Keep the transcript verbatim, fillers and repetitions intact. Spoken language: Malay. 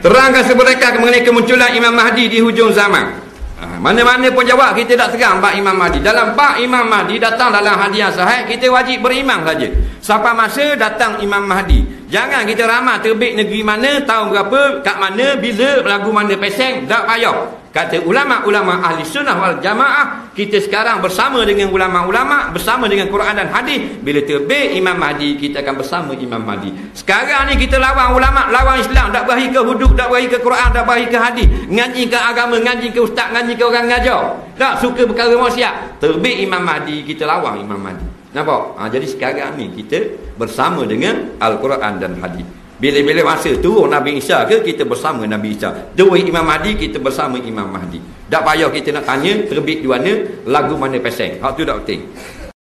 Terangkan semereka mengenai kemunculan Imam Mahdi di hujung zaman. Ha, mana-mana pun jawab, kita tak terang bab Imam Mahdi. Dalam bab Imam Mahdi datang dalam hadis yang sahih, kita wajib beriman saja. Sampai masa datang Imam Mahdi. Jangan kita ramai terbit negeri mana, tahun berapa, kat mana, bila, lagu mana peseng, tak payah. Kata ulama-ulama ahli sunnah wal jamaah, kita sekarang bersama dengan ulama-ulama, bersama dengan Quran dan hadis. Bila terbit Imam Mahdi, kita akan bersama Imam Mahdi. Sekarang ni kita lawan ulama, lawan Islam, tak berahi ke hudud, tak berahi ke Quran, tak berahi ke hadis, ngaji ke agama, ngaji ke ustaz, ngaji ke orang ngajar, tak suka perkara maksiat. Terbit Imam Mahdi, kita lawan Imam Mahdi. Nampak? Ha, jadi sekarang ni kita bersama dengan Al-Quran dan hadis. Bila-bila masa turun Nabi Isa ke, kita bersama Nabi Isa. Dua Imam Mahdi, kita bersama Imam Mahdi. Tak payah kita nak tanya terbit di mana, lagu mana peseng. Hak tu tak penting.